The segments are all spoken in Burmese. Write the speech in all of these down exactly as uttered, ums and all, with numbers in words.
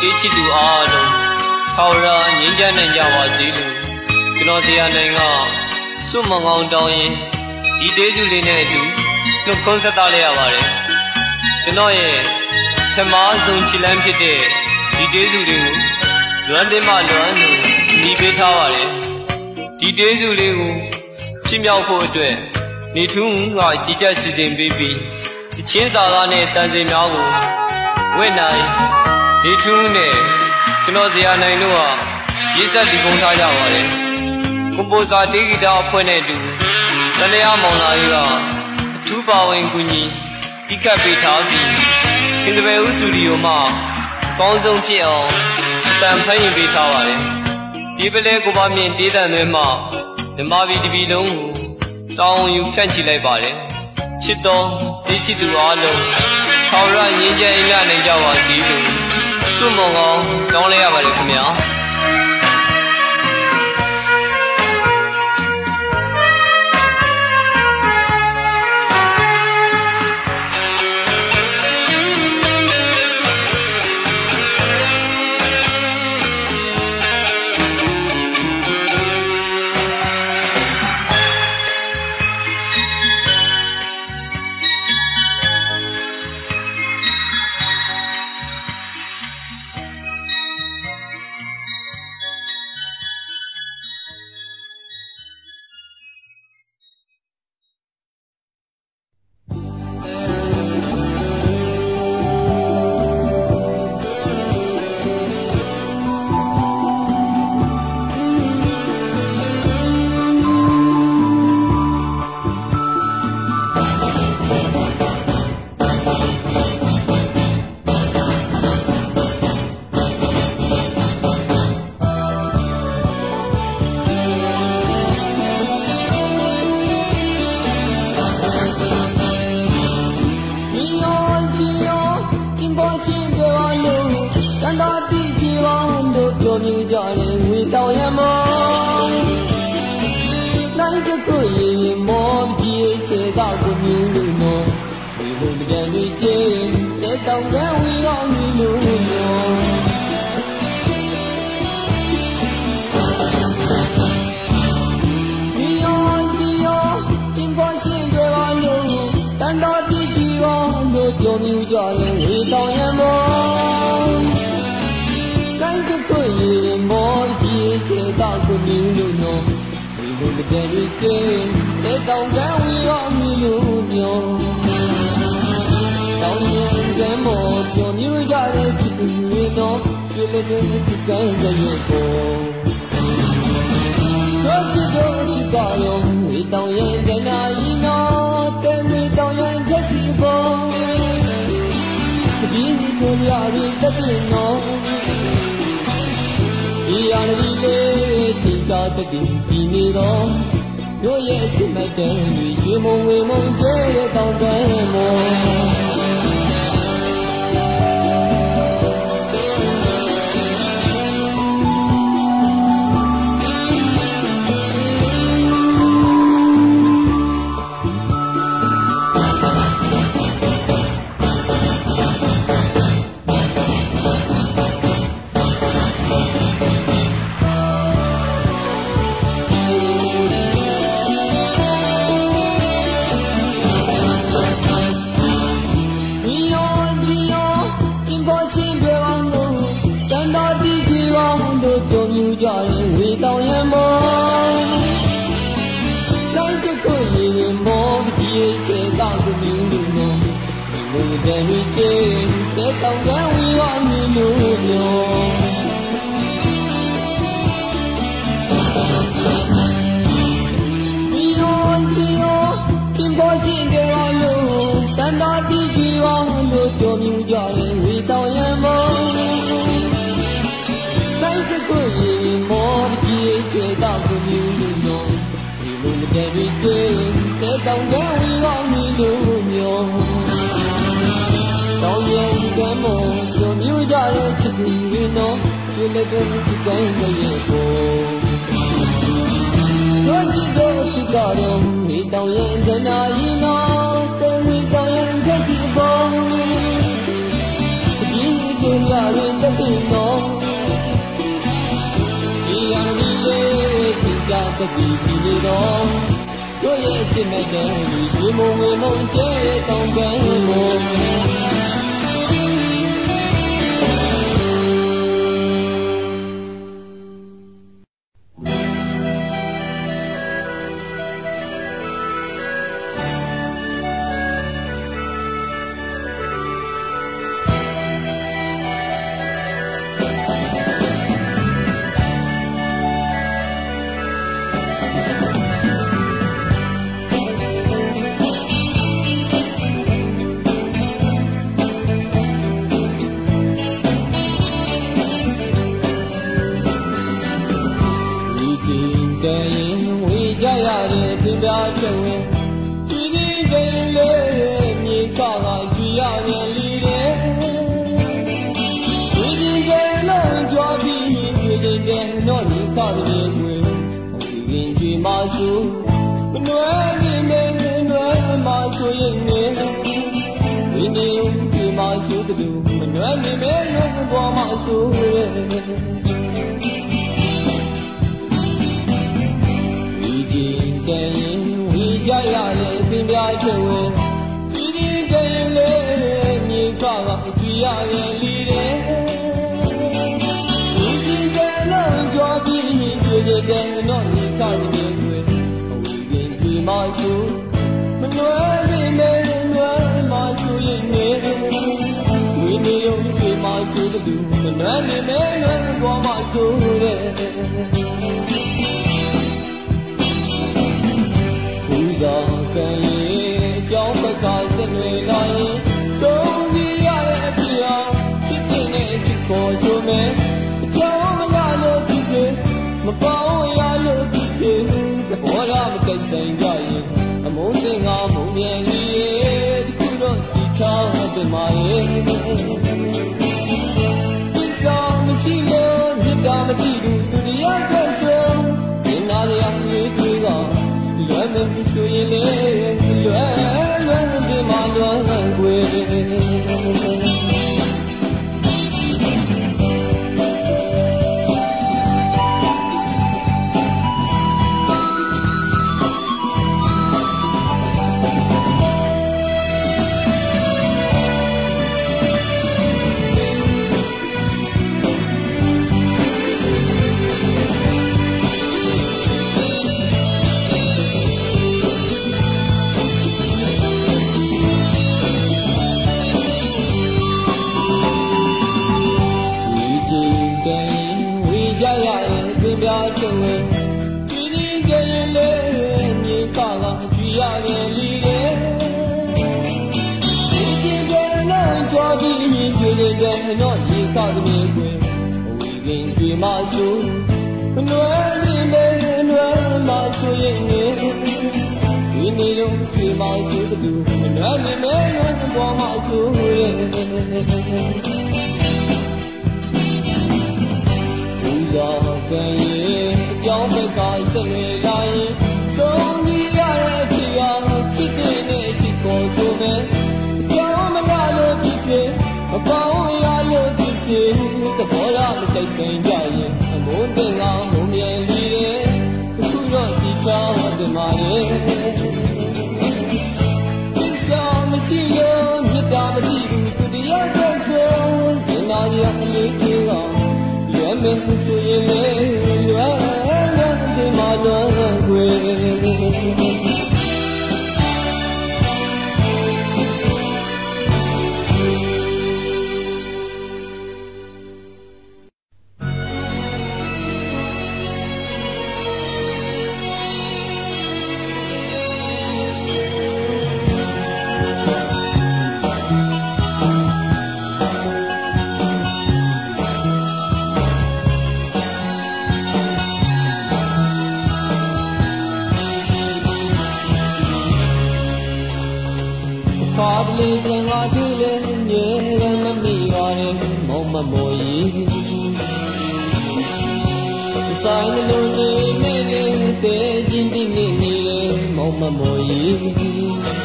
တေးချစ်သူအားလုံးခေါ်ရာငင်းကြနိုင်ကြပါစေလို့ကျွန်တော်တရားနိုင်ကစွတ်မငောင်းတောင်းရင်ဒီတေးစုလေးနဲ့အတူနှုတ်ခွန်းဆက်သားလိုက်ရပါတယ်ကျွန်တော်ရဲ့ထမဆုံးချီလန်းဖြစ်တဲ့ဒီတေးစုလေးကိုလွမ်းတင်မှလွမ်းလို့ညီပေးထားပါတယ်ဒီတေးစုလေးကိုဖြစ်မြောက်ဖို့အတွက်နေထူးကကြီးကြပ်စီစဉ်ပေးပြီးဒီချင်းစာကားနဲ့တန်စင်များကိုဝင့်နိုင်နေထူးနဲ့ကျွန်တော်ဇေယျနိုင်တို့ဟာရေးဆက်တည်ပုံထားကြပါတယ်ကွန်ပိုဇာတေးဂီတအဖွဲ့နဲ့အတူတလျာမောင်လာကြီးကအထူးပါဝင်ကူညီတိကပ်ပေးထားပြီးခင်ဗျယ်ဦးစတူဒီယိုမှာကောင်းဆုံးဖြစ်အောင်အတန်ဖန်ရင်ပေးထားပါတယ်ဒီပလဲကိုပါမြင့်တေးတန်သွဲမှာမြမပြည်တပြည်လုံးကိုတောင်းယူဖြန့်ချီလိုက်ပါတယ်ချစ်တော်တေးချစ်သူအားလုံးခေါ်ရငင်းကြအိမ်ရနိုင်ကြပါစေလို့စွတ်မငောင်းတောင်းလိုက်ရပါတယ်ခင်ဗျာ Hãy subscribe ရင်တသိနောဒီရန်ဒီလေးသိကြသတိဒီလေတော့တို့ရဲ့အချစ်မဲ့တဲ့လူရှင်မုံငွေမုံကျဲတောင်းပန်မို့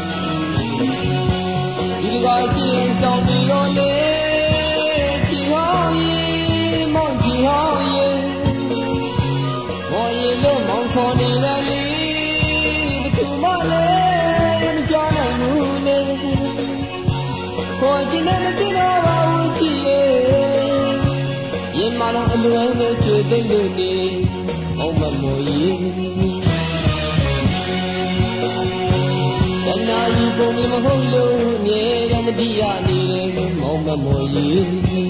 ဒီကစီရင်ဆောင်ပြီးတော့လေချီဟာရင်မာလာအလွမ်းနဲ့ကျွေသိမ့်လို့နေမောင်မမောကြီးတဏှာကြီးပုံမမဟုတ်လို့အမြဲတမ်းမတိရနေတယ်မောင်မမောကြီး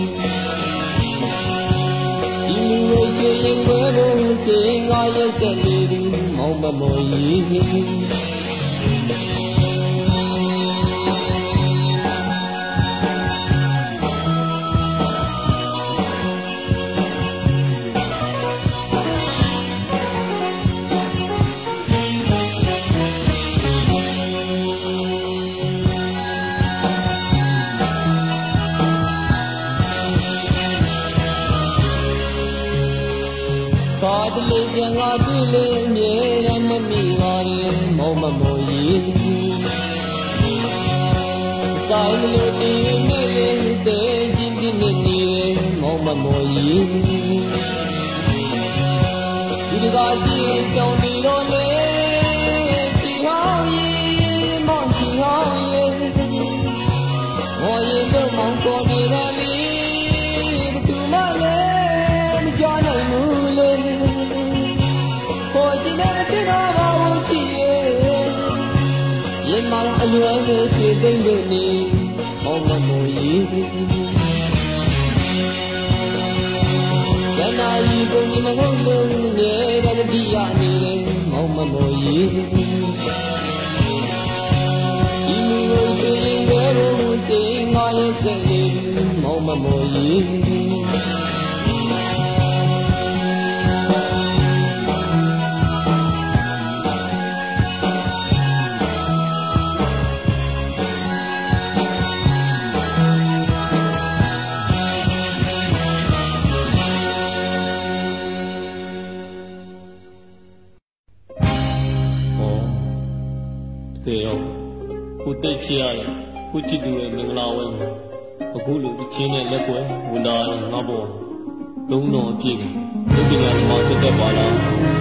ဒီလူဝိချွေရင်ဝဲဖို့စေငါရဲ့ဆက်နေသူမောင်မမောကြီးဘာတလေပြန်ငါတွေ့လေအမြဲတမ်းမမိပါနဲ့မောင်မမောကြီးဆိုင်မလို့ဒီမေလေးတဲ့ချင်းချင်းနေနေမောင်မမောကြီးဒီကစီကြောင့်ဒီတော့လေချီဟောင်းကြီးမောင်ချီဟောင်းရဲ့မော်ရင်တော့မောင်ကိုနေတာလေဘသူမှလည်းမကြောက်နိုင်ဘူးလေရင်မာအလွမ်းကိုဖြေသိမ့်လို့နေမောင်မမောကြီးရနာကြီးကိုမဟုတ်လို့မြဲတဲ့တိရနေတယ်မောင်မမောကြီးဒီလူကိုစိတ်ဝဲလို့စိတ်ငါရဲ့စိတ်လေးမောင်မမောကြီးကဲတော့ကိုတိတ်ချရတယ်ကိုချစ်သူရဲ့မင်္ဂလာဝဲမှာအခုလိုအချင်းနဲ့လက်ပွဲဝန်တာငါပေါ်သုံးတော်အပြည့်ကိုဒီပညာမှာတက်တက်ပါလား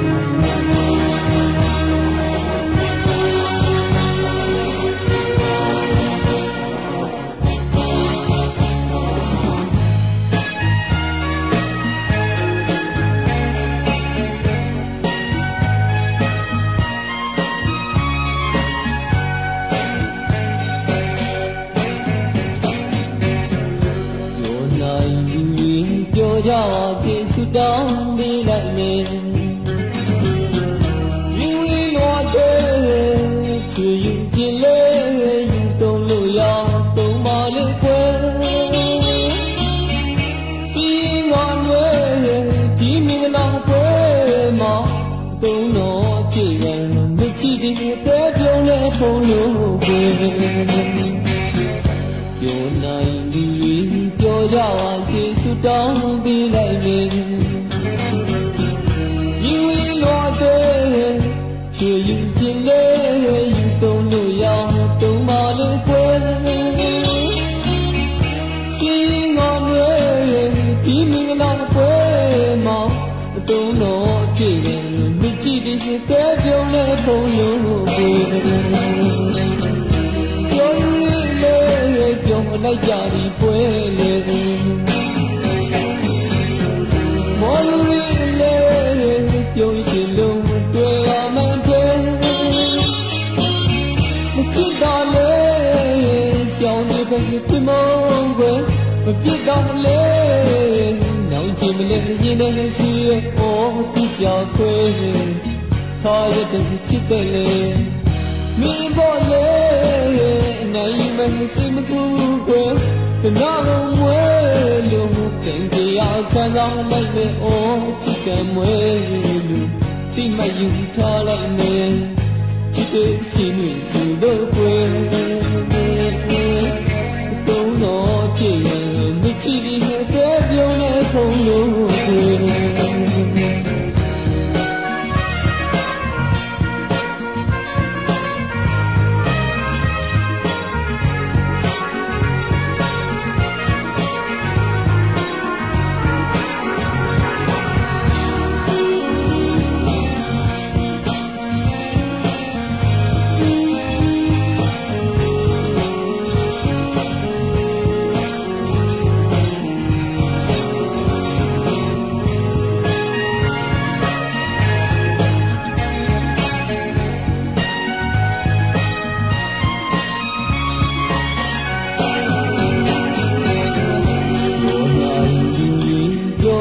ကြပါစေဆုတောင်းပေးလိုက်မယ်ယူဝီလောတဲ့ချွေယူခြင်းလေယူတုံးလို့ရတုံးပါလေကွယ်စီငါရွယ်ဒီမင်္ဂလာပွဲမှာတုံးတော်ပြည့်ရန်မချီတဲ့တဲပြုံးနဲ့ဖုံးလို့ကွယ်ပြောနိုင်လူပြောကြပါစေဆုတောင်းပေးလိုက်မယ်ယူဝီလောတဲ့ချွေယူခြင်းလေယူတုံးလို့ရတုံးပါလေကွယ်စီငါရွယ်ဒီမင်္ဂလာပွဲမှာတုံးတော်ပြည့်တယ်မကြည့်တဲ့တဲပြုံးနဲ့ဖုံးလို့ကွယ်ပြောရလေပြောမလိုက်ကြဒီပွဲလေမော်လူရီလေပြုံးရှင်လုံးတွေ့ရမှန်းတယ်မချစ်တော့လေရှောင်းနေပဲပြမောင်းွယ်မပြစ်တော့လေနောင်ချင်မလဲရင်နဲ့ရှိရဲ့အော်ပြချခွေထားရတဲ့ချစ်တယ်လေမင်းပေါ်လေနိုင်မစင်မကူကွယ်တနာလုံးဝဲလို့ကင်တရားခံစားလိုက်မယ်အော်ချစ်ကံမွဲလို့တိမယူထားလိုက်မယ်ချစ်တဲ့ရှင်တွေစုလို့ကွယ်တုံးတော်ပြည့်ရင်မချစ်ဒီတဲ့ပြုံးနဲ့ခုံလို့ကွယ်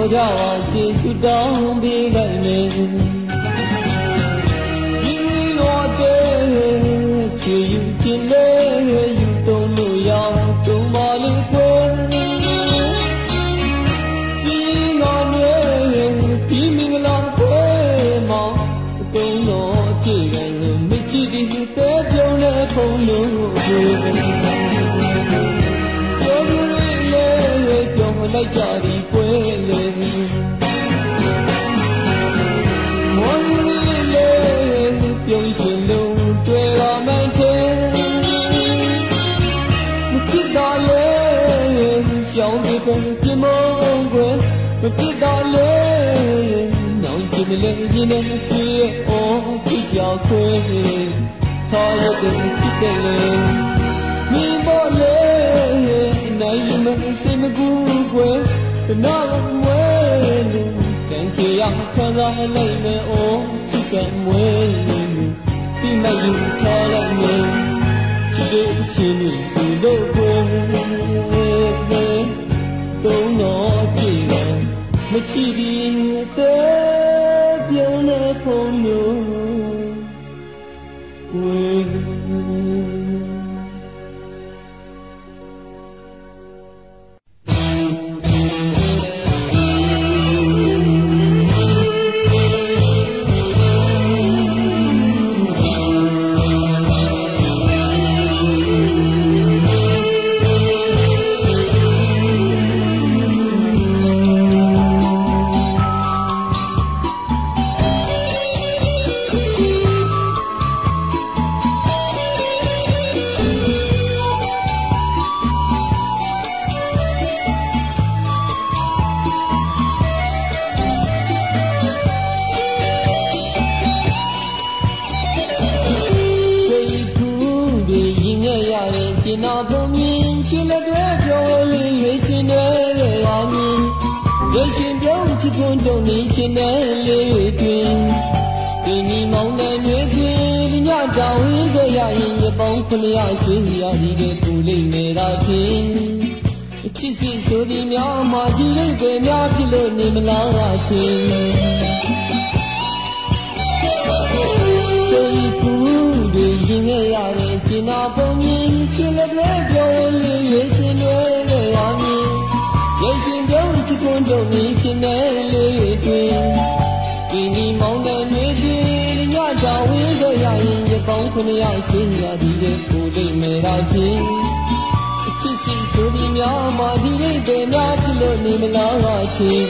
တော်ကြပါစေဆုတောင်းပေးလိုက်မယ်ဒီရောတဲ့ချီယူခြင်းလေယူတုံးလို့ရတုံးပါလေကွယ်စီငါနဲ့ဒီမင်္ဂလာခွဲမှာတုံးတော်ကြည့်တယ်မချစ်ဒီတဲ့ပြုံးတဲ့ဖုံးလို့ပြောသူတွေလည်းပြောင်းလိုက်ကြသည်ကွယ်လေမောင်ရီလည်းပြုံးရှင်လုံးတွေ့ရမှန်းတယ်မချစ်တော့လေရှောင်းပြီးပဲပြမုံကွယ်မပြစ်တော့လေနောင်ချစ်မလဲရင်းနဲ့ဆွေးအော်ပြချခွေထားရတဲ့ချစ်တယ်လေမြင်ပေါ်လေနိုင်မစိတ်မကူကွယ်နာမွေးလို့ကံကြရခံစားလိုက်မယ်အော်ချစ်ကံမွေးဒီမယူထားလိုက်မယ်ချစ်တဲ့ရှင်တွေဆိုလို့ကွယ်တုံးတော့ကြည့်တယ်မချစ်ဒီတဲ့ပြုံးတဲ့ဖုံးလို့ကွယ်နာဖုံမြင်ချစ်လက်တွေပြောလေးရွေးစင်တဲ့ရာမြင်ရွေးရှင်ပြောင်းချစ်ခွန်းတုံနေချင်တဲ့လေးတွင်ဒီနီမောင်တဲ့ရွေးတွင်ဒီညတောင်ဝေးကြရရင်ရပေါင်းခမရဆွေးရသည်တဲ့ပူလေးနေတာချင်းချစ်စစ်ဆိုသည်များမှဒီလေးပဲများဖြစ်လို့နေမလားချင်းစိတ်ကူးတွေရင်ခဲ့ရတဲ့ကျင်နာပုံမြင်ရှင်လက်တွေပြောလေးရွေးစင်တွေရမည်ရုပ်ရှင်ပြောင်းချစ်ခွန်းတုံနေချင်တဲ့လေးတွင်ဒီနီမောင်တဲ့တွေတွင်ညတောင်ဝေးကြရရင်ရပေါင်းခမရဆွေးရသည်တဲ့ပူလေးနေတာချင်းချစ်စစ်ဆိုသည်များမှဒီလေးပဲများဖြစ်လို့နေမလားချင်း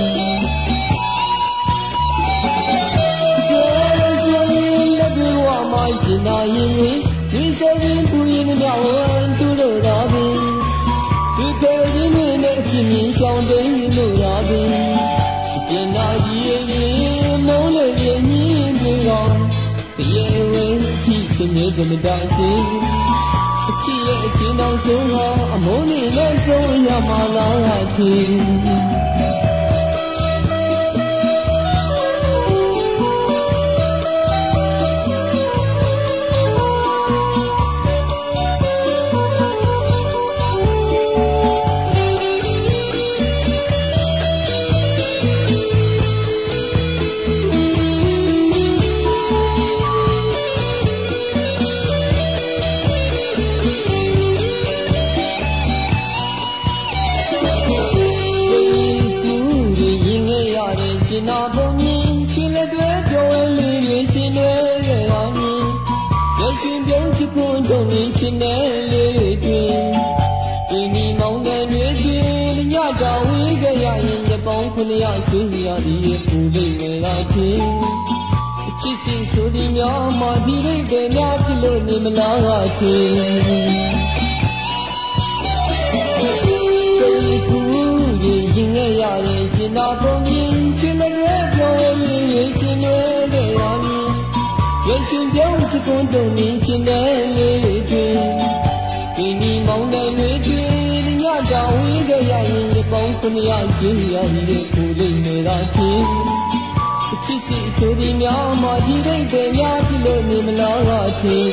မိုင်းကျင်နာရင်ဒီစေရင်ပူရင်မြောက်ဝမ်းသူတို့ရာပင်ဒီပေရင်းနဲ့ပြင်းပြင်းရှောင်းတိန်လို့ရာပင်ကျင်နာကြီးရင်မုန်းလေပြင်းမြင်းတွေတော့ပြေဝဲကြည့်စနေကမတိုင်စီအချစ်ရဲ့အချင်းတော်ဆုံးဟာအမုန်းနဲ့လည်းဆုံးရမှာလားထင်နာပုံမြင်ချစ်လက်တွေပြောလေးတွေစင်တွေရအောင်မြင်ရုပ်ရှင်ပြုံးချစ်ခွန်းတုံနေချင်တဲ့လေးတွင်ဒီနီမောင်တဲ့တွေတွင်ညတောင်ဝေးကြရရင်ရပေါင်းခမရဆွေးရသည်ပူလေးနေတာချင်းချစ်စစ်ဆိုသည်များမှဒီလေးပဲများဖြစ်လို့နေမလားချင်းစိတ်ကူးရင်ငယ်ရတဲ့ကျင်နာပုံမြင်ချစ်လက်တွေပြောလေးရွေးစင်တွေရမည်ရုပ်ရှင်ပြောင်းချစ်ခွန်းတုံနေချင်တဲ့လေးတွင်ဒီနီမောင်တဲ့တွေတွင်ညတောင်ဝေးကြရရင်ရပေါင်းခမရဆွေးရသည်ပူလေးနေတာချင်းချစ်စစ်ဆိုသည်များမှဒီတဲ့ပဲများဖြစ်လို့နေမလားချင်း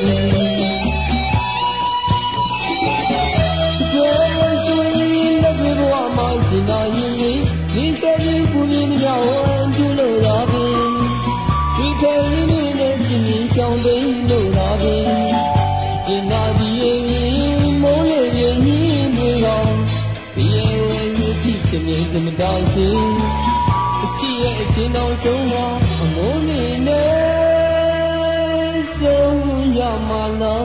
ကျေးဇူးလက်တွေဘဝမှာကျင်နာရင်ဒီစေကြီးပူပြင်းကြဝန်းကျူလို့လာပြီဒီခဲရင်းနဲ့ပြင်းပြင်းရှောင်းသိမ်းလို့လာပြီကျင်နာဒီရင်မိုးလေးပြင်းကြီးတွေရောဘီရဲ့ဝဲယူကြည့်ချင်တဲ့မတောင်းစီအချစ်ရဲ့အချင်းတော်ဆုံးမှာအမိုးနေနဲ့ဆုံးရမှာလား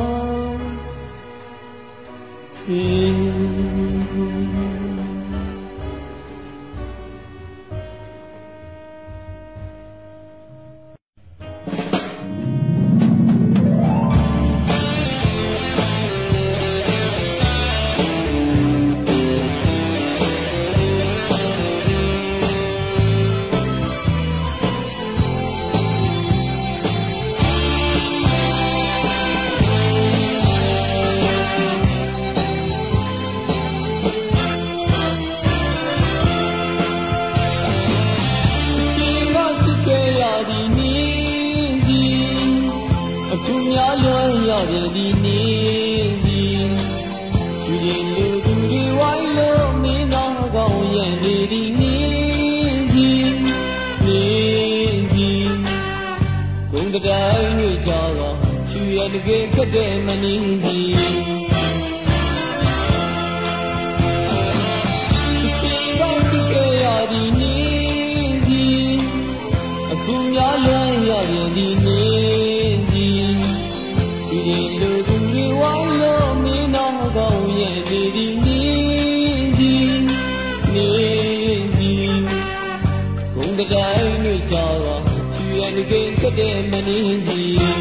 ဒီနေ့စီချူရင်လူသူတွေဝိုင်းလို့မင်းတော်ကောင်းရဲ့ဒီဒီနေ့စီနေ့စီဂုံတိုင်းတွေကြောတော့ချူရတကယ်ခက်တဲ့မနင်းစီချီကောင်းချစ်ခဲ့ရဒီနေ့စီအခုများလွမ်းရရင်ဒီနေ့စီဒီလူသူတွေဝိုင်းလို့မင်းတော်ကောင်းရဲ့ဒီဒီနေ့စီနေ့စီဂုံတိုင်းတွေကြောတော့ချူရတကယ်ခက်တဲ့မနင်းစီ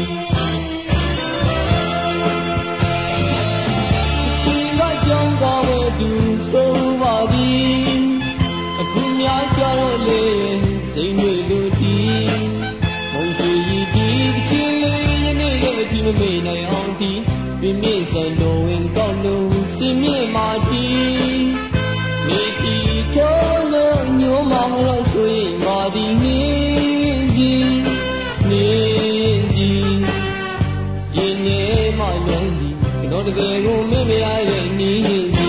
ချီကကြောင်းကောင်းတဲ့သူဆိုပါသည်အခုများကြတော့လေစိတ်တွေလူတီမုံချီဒီချီလေးယနေ့ရဲ့ဒီမမေ့နိုင်အောင်ဒီပြင်းမြင့်စံတော်ဝင်ကောက်လို့စင်မြင့်မာတီမိတီထိုးလို့ညိုမောင်လို့ဆိုရင်မာဒီနေစီနေစီရင်နေမှလည်းဒီကျွန်တော်တကယ်ကိုမေ့မရရဲ့နေစီ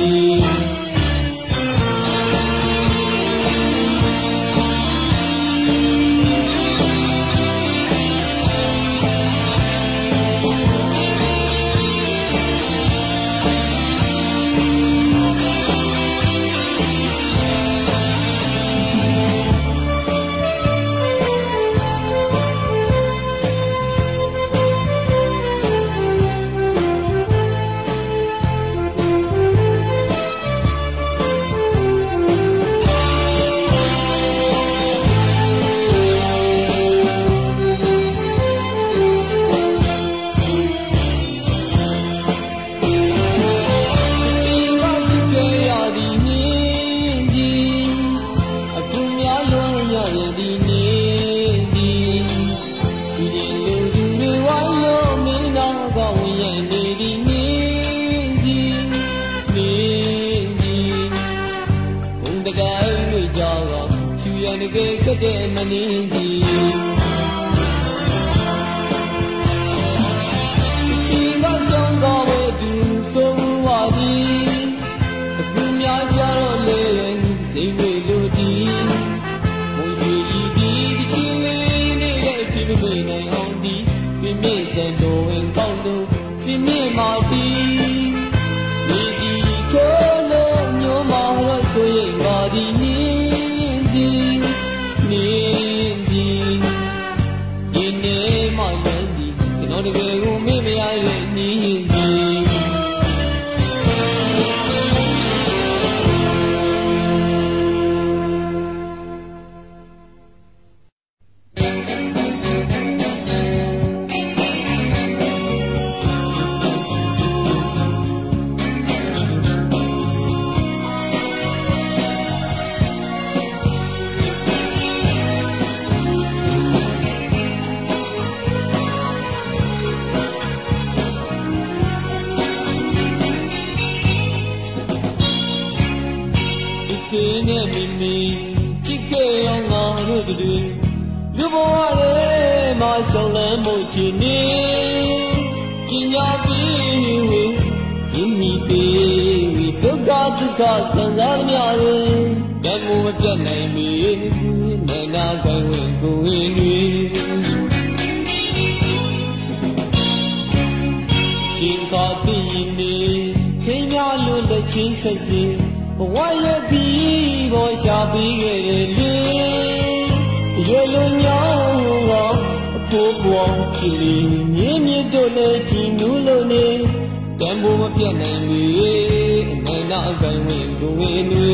တဲ့မနေစီချီမကြောင်းကောင်းတဲ့သူဆိုပါသည်အခုများကြတော့လေစိတ်တွေလူတီမုံရွှေဒီဒီချီလေးနေတဲ့ဒီမမေ့နိုင်အောင်ဒီပြင်းပြင်းစံတော်ဝင်ကောင်းလို့စင်မြင့်မာတီဒီဒီထိုးလို့ညိုမောင်လို့ဆိုရင်ပါဒီနေစီနေစီရင်နေမှလည်းဒီကျွန်တော်တကယ်ကိုမေ့မရရဲ့နေစီနဲ့မိမိချစ်ခဲ့အောင်ငါတို့တွေလူဘဝလေးမှာဆောင်လန်းမှုချင်နေပညာပြီးဝေယဉ်မိပေဝေဒုက္ခဒုက္ခခံစားများတယ်ဓမ္မမပြတ်နိုင်မီနဲ့နာကိုင်းဝင်ကိုဝင်တွေချင်းကားသိရင်နေထင်းများလွတ်လက်ချင်းဆက်စီဘဝရဲ့ပြီးပေါ်ရှာပြီးခဲ့တယ်လေရေလိုညောင်းကအဖိုးပွားချီလီမြင်းမြစ်တို့လည်းကြည်နူးလို့နေဓမ္မမပြတ်နိုင်မီနဲ့နာကိုင်းဝင်ကိုဝင်တွေ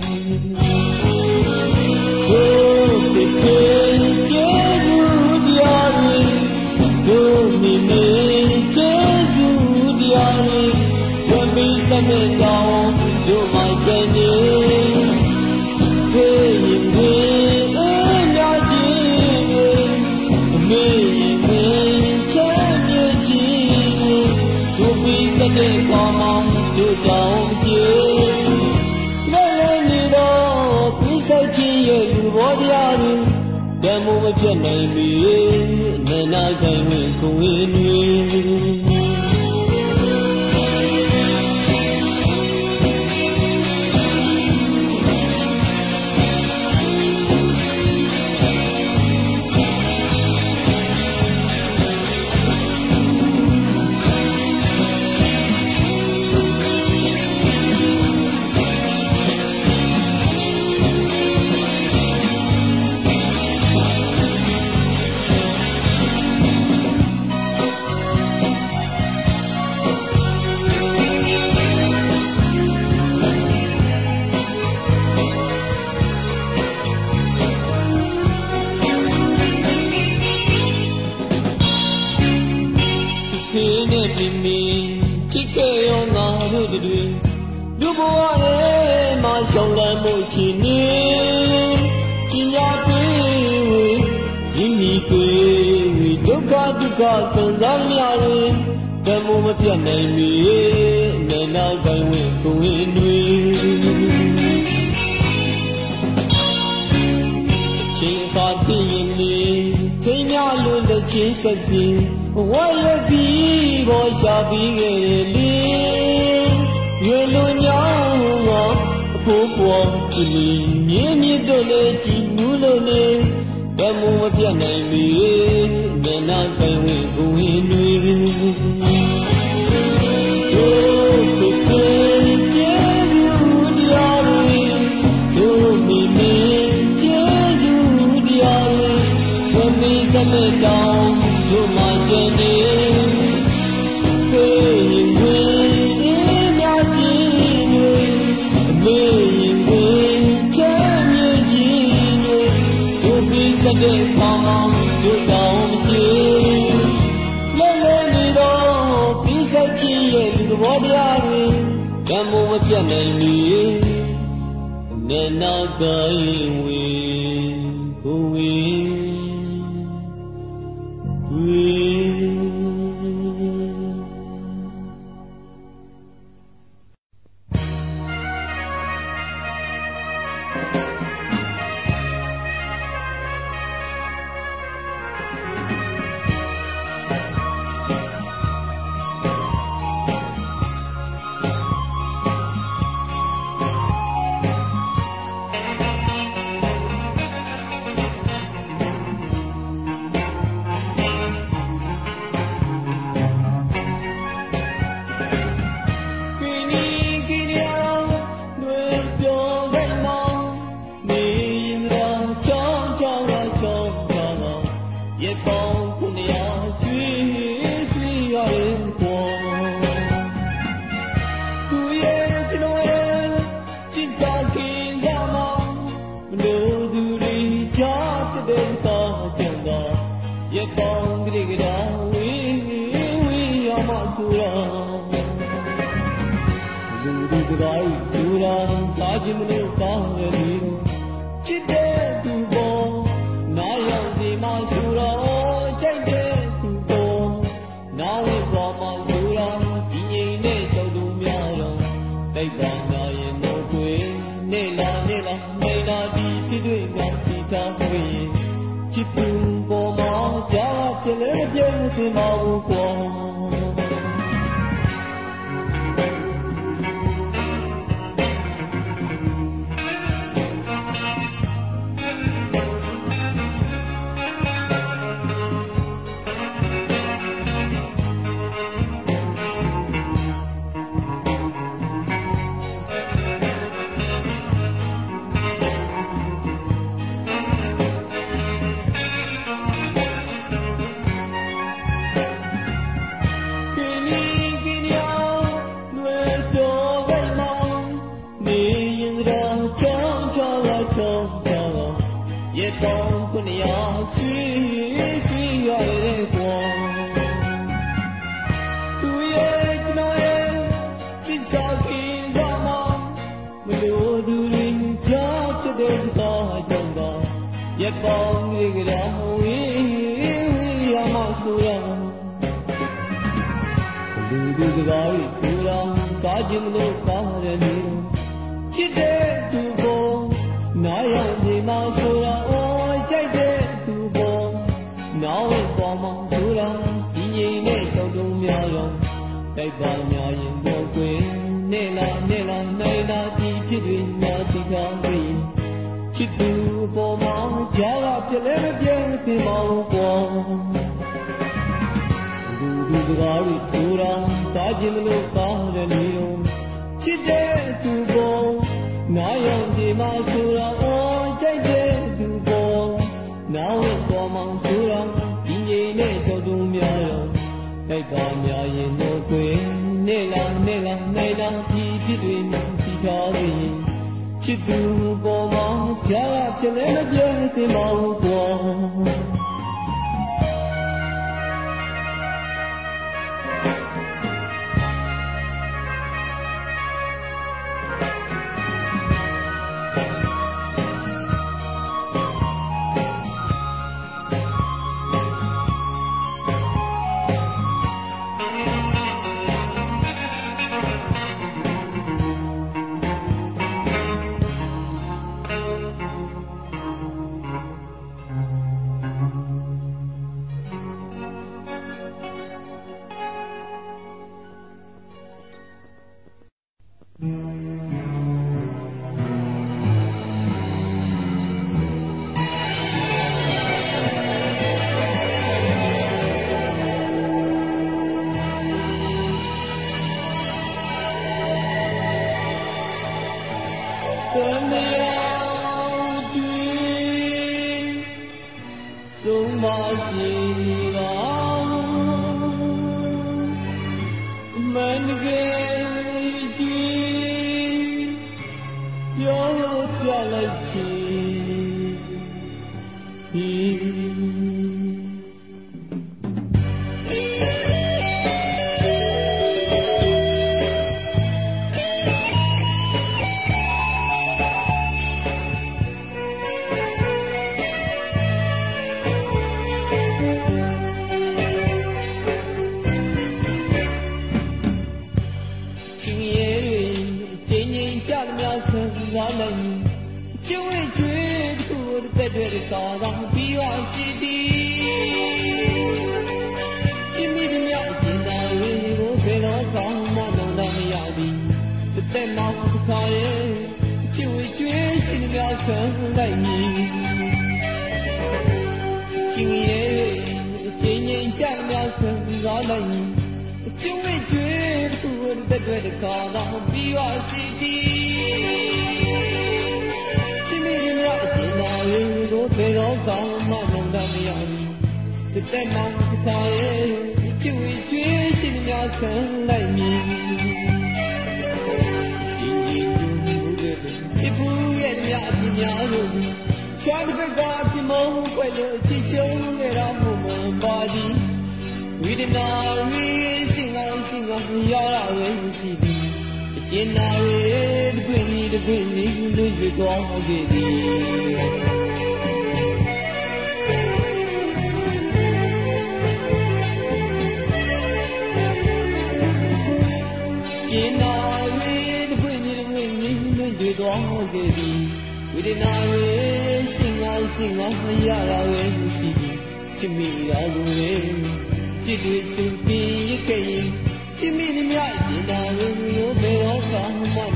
တို့တစ်ပေကျေးဇူးတရားတွေတို့မိမိကျေးဇူးတရားတွေဝမ်းပြီးစမေကောင်းတို့မှကျန်နေဖေးရင်ဖေးအေးများကြီးတွေအမေရင်မေးချမ်းမြေကြီးတွေတို့ပြီးစမေကောင်းတို့တောင်းကျေလဲလဲနေတော့ပြီးဆိုင်ချင်းရဲ့လူဘောတရားတွေဓမ္မမပြတ်နိုင်မီနဲ့နာကိုင်းဝင်ကိုဝင်တွေချစ်ခဲ့ရောငါတို့တွေလူဘဝရဲ့မှာရှောင်းလန်းမှုချီနေပညာပေးဝိရင်းနီပေးဝိဒုက္ခဒုက္ခခံစားများတွေဓမ္မမပြတ်နိုင်မီနဲ့နာကိုင်းဝင်ကိုဝင်တွေချင်းပါသိရင်နေထိမ်းများလွန်တဲ့ချင်းဆက်စီဝါရပြီးပေါ်ရှာပြီးခဲ့တယ်လေရေလိုညောင်းကအဖိုးပွားကြည်လီမြင်းမြစ်တို့လည်းကြည်နူးလို့နေဓမ္မမပြတ်နိုင်မီနဲ့နာကိုင်းဝင်ကိုဝင်တွေတို့တစ်ပေကျေးဇူးတရားတွေတို့မိမိကျေးဇူးတရားတွေဝမ်းပြီးစမေတောင်းတို့မှကျန်နေဖေးရင်ဝင်အေးများကြီးတွေအမေရင်ဝင်ချမ်းမြေကြီးတွေတို့ပြီးစတဲ့ပေါင်းပေါင်းတို့တောင်းကြည့်လဲလဲနေတော့ပြီးဆိုင်ချင်းရဲ့လူသဘောတရားတွေဓမ္မမပြတ်နိုင်မီနဲ့နာကိုင်းဝင်ကိုဝင်也当不你呀，水水呀的光。都也知道也，至少平常嘛，没有都人家这的是个讲个，也帮这个了喂呀嘛说呀，都都个个说了，大家们都搞人的，记得都过。那样的嘛说了，我在这赌博，那位帮忙说了，今年的交通苗容，该把苗人魔鬼，你那你那你那地皮对那地条对，去赌博嘛，家了这来了别的毛光，赌赌个里说了，大家们都搞着你哟，去这赌博。那样的嘛说了，我在这赌博，那位帮忙说了，今年的交通苗容，该把苗人魔鬼，你啦你啦你啦，地皮对那地条对，去赌博嘛，家了这来了别的毛光。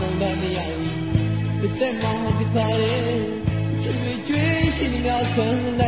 Hãy subscribe cho kênh Ghiền Mì Gõ để không bỏ lỡ